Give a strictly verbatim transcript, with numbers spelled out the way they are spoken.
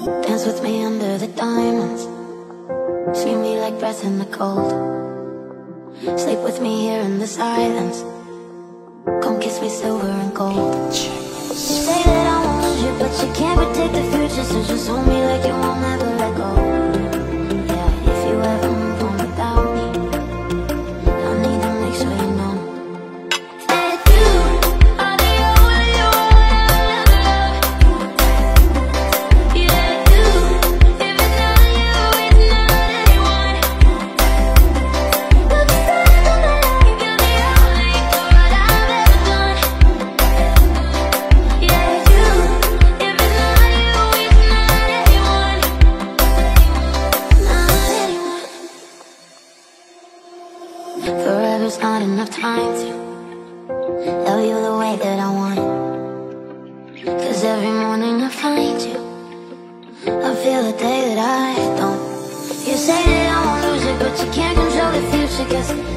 Dance with me under the diamonds, see me like breath in the cold. Sleep with me here in the silence, come kiss me silver and gold. You say that I won't lose you, but you can't predict the future, so just hold me like you won't ever let go. Yeah, if you ever move on without me, I need to make sure you know that you are the only one I'll ever love. Yeah, you, if it's not you, it's not anyone. Look inside of my life, you're the only one I've ever done. Yeah, you, if it's not you, it's not anyone. Not anyone. Forever's not enough time to love you the way that I want. 'Cause every morning I find you, I feel the day that I don't. You say that I won't lose it, but you can't control the future, 'cause